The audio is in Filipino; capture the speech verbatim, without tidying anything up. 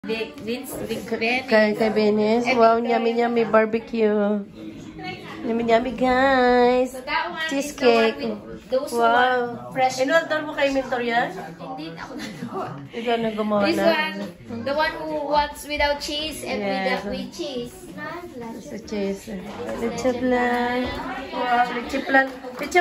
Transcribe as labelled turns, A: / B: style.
A: Big Vince, Big Ben.
B: Kay, kay Benes. Wow, yummy yummy barbecue. Yummy yummy guys.
A: So that one
B: Cheesecake.
A: is the one with those
B: Wow.
A: one fresh.
B: Inuwaltan mo kay Mentor yan?
A: Hindi ako nagawa.
B: Ikaw na gumawa
A: This
B: na.
A: one, the one who wants without cheese and
B: Yes.
A: without with cheese.
B: Sa cheese. Leche plan. Wow, leche plan. Leche